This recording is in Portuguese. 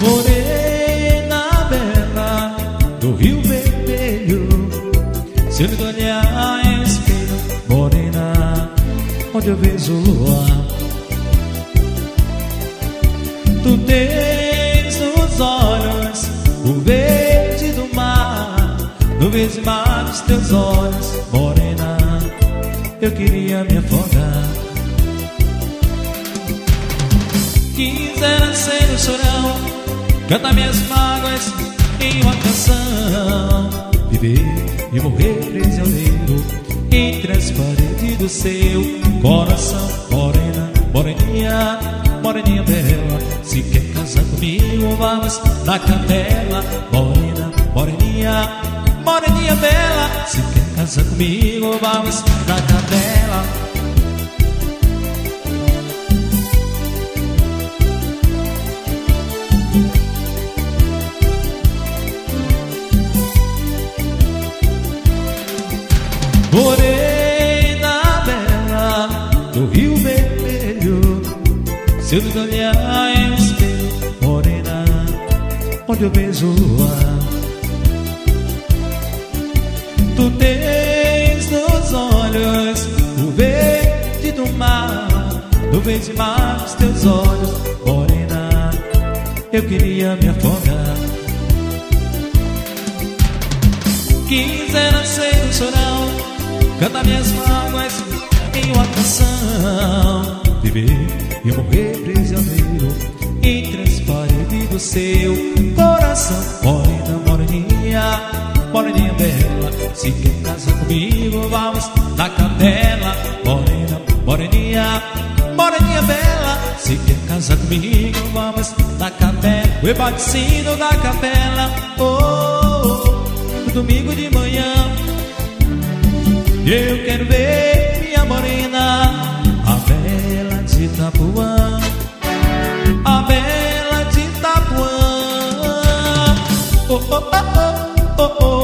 Morena bela do Rio Vermelho, se eu lhe olhar em espelho, morena, onde eu vejo o luar. Tu tens nos olhos o verde do mar, no verde mar dos teus olhos, morena, eu queria me afogar. Quisera ser o chorão, cantar minhas mágoas em uma canção, viver e morrer prisioneiro entre as paredes do seu coração. Morena, moreninha, moreninha bela, se quer casar comigo vamos na capela. Morena, moreninha, moreninha bela, se quer casar comigo vamos na capela. Morena bela do Rio Vermelho, se eu lhe olhar em espelho, morena, onde eu vejo o luar. Tu tens nos olhos o verde do mar, no verde mar dos teus olhos, morena, eu queria me afogar. Quisera ser um chorão, cantar minhas mágoas em uma canção, viver e morrer prisioneiro entre as paredes do seu coração. Morena, moreninha, moreninha bela, se quer casar comigo vamos na capela. Morena, moreninha, moreninha bela, se quer casar comigo vamos na capela. O ebaticido da capela, no domingo de manhã, eu quero ver minha morena, a bela de Itapuã, a bela de Itapuã. Oh, oh, oh, oh, oh, oh.